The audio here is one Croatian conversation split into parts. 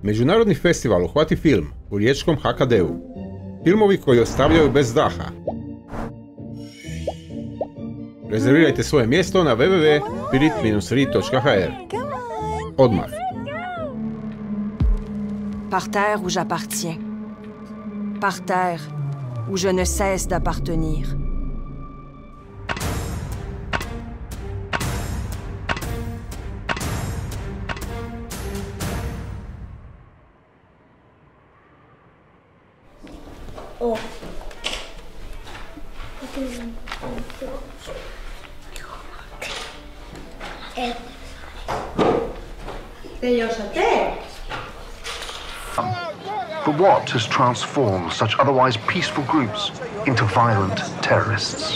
Međunarodni festival Uhvati film u riječkom HKD-u. Filmovi koji ostavljaju bez daha. Rezervirajte svoje mjesto na www.spirit-ri.hr. Odmah. Par terre où j'appartiens. Par terre où je ne cesse d'appartenir. Oh. But what has transformed such otherwise peaceful groups into violent terrorists?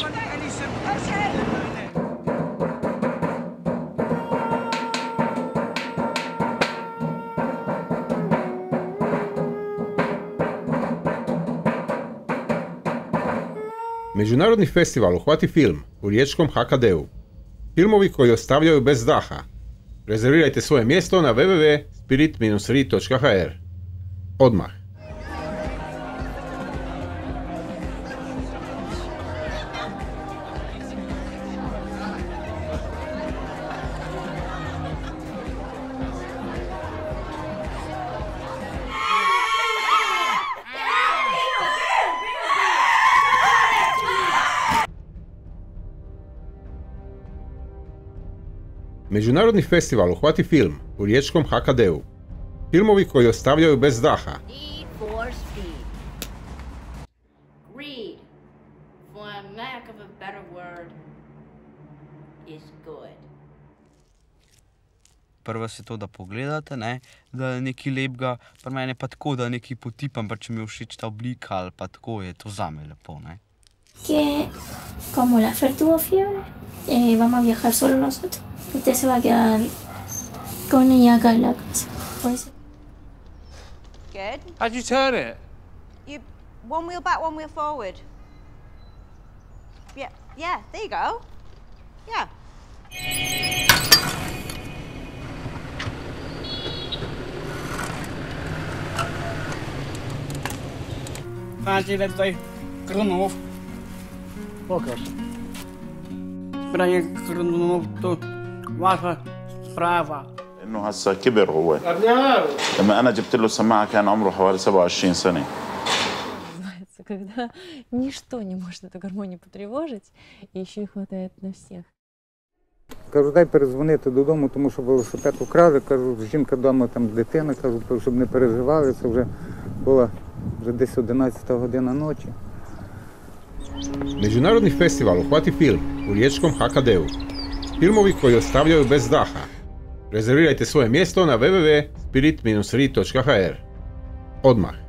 Međunarodni festival Uhvati film u riječkom HKD-u. Filmovi koji ostavljaju bez daha. Rezervirajte svoje mjesto na www.spirit-ri.hr. Odmah. Međunarodni festival Uhvati film u riječkom HKD-u. Filmovi koji ostavljaju bez daha. Need for speed. Greed, for lack of a better word, is good. Prvo se to, da pogledate, ne, da je nekaj lepega, pri meni je pa tako, da nekaj potipam, pa če mi je všeč ta oblika ali pa tako, je to zame lepo, ne. Que como la Fer tuvo fiebre, vamos a viajar solo nosotros. Usted se va a quedar con ella acá en la casa. Por eso. Good. How'd you turn it? You one wheel back, one wheel forward. Yeah, yeah, there you go. Yeah. Znači da je Krnov. Pokaż. Branje Krnov, to vaša sprava. انه هسه كبر هو. لما انا جبت له سماعه كان عمره حوالي 27 سنه. Называется, когда ничто не может эту гармонию потревожить, и еще и хватает на всех. Кажу, дай перезвонити додому, тому що велосипед украли. Кажу, жінка вдома, там дитина, кажу, щоб не переживали. Це вже була десь 11 година ночі. Međunarodni festival Uhvati film u riječkom HKD-u. Filmovi koji ostavljaju bez daha. Rezervirajte svoje mjesto na www.spirit-ri.hr. Odmah.